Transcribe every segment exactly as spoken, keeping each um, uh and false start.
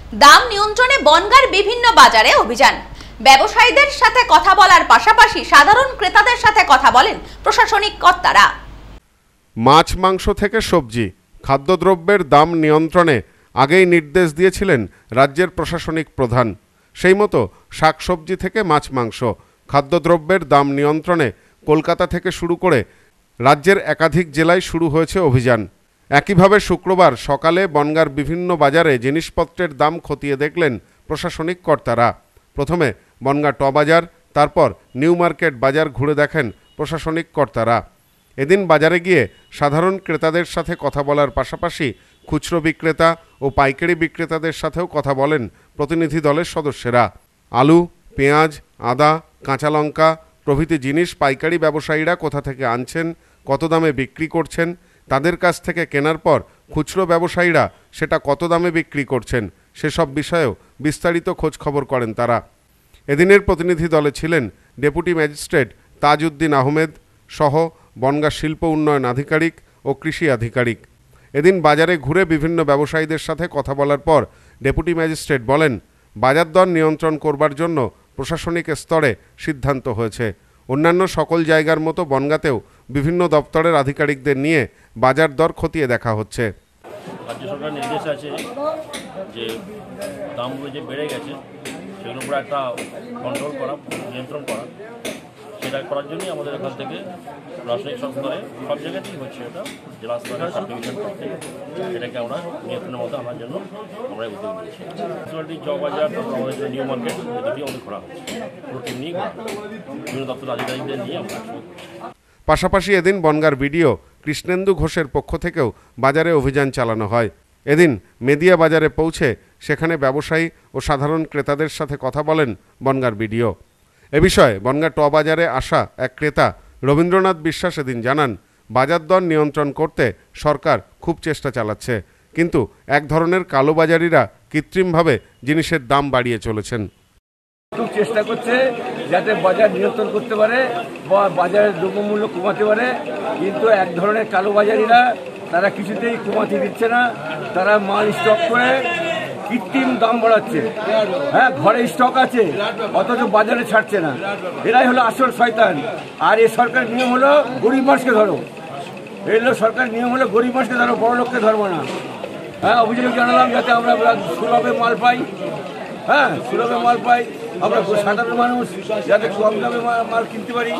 দাম নিয়ন্ত্রণে বনগাঁর বিভিন্ন বাজারে অভিযান। ব্যবসায়ীদের সাথে কথা বলার পাশাপাশি সাধারণ ক্রেতাদের সাথে কথা বলেন প্রশাসনিক কর্তারা। মাছ মাংস থেকে সবজি, খাদ্যদ্রব্যের দাম নিয়ন্ত্রণে আগেই নির্দেশ দিয়েছিলেন রাজ্যের প্রশাসনিক প্রধান। সেই মতো শাকসবজি থেকে মাছ মাংস, খাদ্যদ্রব্যের দাম নিয়ন্ত্রণে কলকাতা থেকে শুরু করে রাজ্যের একাধিক জেলায় শুরু হয়েছে অভিযান। একইভাবে শুক্রবার সকালে বনগাঁর বিভিন্ন বাজারে জিনিসপত্রের দাম খতিয়ে দেখলেন প্রশাসনিক কর্তারা। প্রথমে বনগাঁ ট বাজার, তারপর নিউ মার্কেট বাজার ঘুরে দেখেন প্রশাসনিক কর্তারা। এদিন বাজারে গিয়ে সাধারণ ক্রেতাদের সাথে কথা বলার পাশাপাশি খুচরো বিক্রেতা ও পাইকারি বিক্রেতাদের সাথেও কথা বলেন প্রতিনিধি দলের সদস্যরা। আলু, পেঁয়াজ, আদা, কাঁচা লঙ্কা প্রভৃতি জিনিস পাইকারি ব্যবসায়ীরা কোথা থেকে আনছেন, কত দামে বিক্রি করছেন, তাদের কাছ থেকে কেনার পর খুচরো ব্যবসায়ীরা সেটা কত দামে বিক্রি করছেন সেসব বিষয়েও বিস্তারিত খোঁজ খবর করেন তারা। এদিনের প্রতিনিধি দলে ছিলেন ডেপুটি ম্যাজিস্ট্রেট তাজউদ্দিন আহমেদ সহ বনগাঁ শিল্প উন্নয়ন আধিকারিক ও কৃষি আধিকারিক। এদিন বাজারে ঘুরে বিভিন্ন ব্যবসায়ীদের সাথে কথা বলার পর ডেপুটি ম্যাজিস্ট্রেট বলেন, বাজার দর নিয়ন্ত্রণ করবার জন্য প্রশাসনিক স্তরে সিদ্ধান্ত হয়েছে। অন্যান্য সকল জায়গার মতো বনগাঁতেও বিভিন্ন দপ্তরের আধিকারিকদের নিয়ে বাজার দর খতিয়ে দেখা হচ্ছে। রাজ্য সরকার নির্দেশ আছে যে দামগুলো যে বেড়ে গেছে সেগুলোর উপর একটা কন্ট্রোল করা, নিয়ন্ত্রণ করা, সেটা করার জন্যই আমাদের এখান থেকে প্রশাসনিক সংস্থায় সব জায়গাতেই হচ্ছে, এটা জেলা স্তরে সাব ডিভিশন করতে এটাকে আমরা নিয়ন্ত্রণের মধ্যে আনার জন্য আমরা উদ্যোগ নিয়েছি। মিউনিসিপ্যালিটি জ বাজার, তারপর আমাদের জন্য নিউ মার্কেট, এই দুটি আমাদের করা হচ্ছে, পুরো টিম নিয়ে করা হচ্ছে, বিভিন্ন দপ্তর আধিকারিকদের নিয়ে আমরা। পাশাপাশি এদিন বনগাঁর বিডিও কৃষ্ণেন্দু ঘোষের পক্ষ থেকেও বাজারে অভিযান চালানো হয়। এদিন মেদিয়া বাজারে পৌঁছে সেখানে ব্যবসায়ী ও সাধারণ ক্রেতাদের সাথে কথা বলেন বনগাঁর বিডিও। এ বিষয়ে বনগাঁ ট বাজারে আসা এক ক্রেতা রবীন্দ্রনাথ বিশ্বাস এদিন জানান, বাজার দর নিয়ন্ত্রণ করতে সরকার খুব চেষ্টা চালাচ্ছে, কিন্তু এক ধরনের কালোবাজারিরা কৃত্রিমভাবে জিনিসের দাম বাড়িয়ে চলেছেন। খুব চেষ্টা করছে যাতে বাজার নিয়ন্ত্রণ করতে পারে বা বাজারের দ্রব্যমূল্য কমাতে পারে, কিন্তু এক ধরনের কালোবাজারিরা তারা কিছুতেই কমাতে দিচ্ছে না। তারা মাল স্টক করে কৃত্রিম দাম বাড়াচ্ছে। হ্যাঁ, ঘরে স্টক আছে অথচ বাজারে ছাড়ছে না। এরাই হলো আসল শয়তান। আর এই সরকার নিয়ম হলো গরিব মানুষকে ধরো, এই হলো সরকার নিয়ম হলো গরিব মানুষকে ধরো, বড় লোককে ধরবো না। হ্যাঁ, অভিযোগ জানালাম যাতে আমরা সুলভে মাল পাই। হ্যাঁ, সুলভে মাল পাই, আমরা সাধারণ মানুষ যাতে কম দামে মাল কিনতে পারি।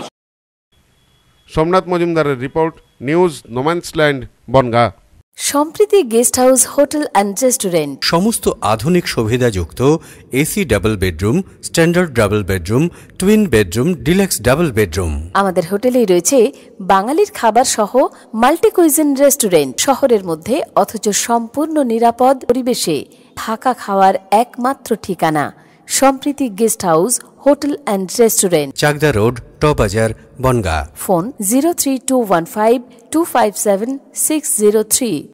সোমনাথ মজুমদারের report, news no man's land, Bongaon. Sampriti guest house, hotel and restaurant, সমস্ত আধুনিক সুবিধাযুক্ত AC double bedroom, standard double bedroom, twin bedroom, deluxe double bedroom. আমাদের হোটেলেই রয়েছে বাঙালির খাবার সহ মাল্টি কুইজিন রেস্টুরেন্ট। শহরের মধ্যে অথচ সম্পূর্ণ নিরাপদ পরিবেশে থাকা খাওয়ার একমাত্র ঠিকানা Sampriti guest house, hotel and restaurant, Chakdah road, ট বাজার, Bongaon. Phone zero three two one five two five seven six zero three.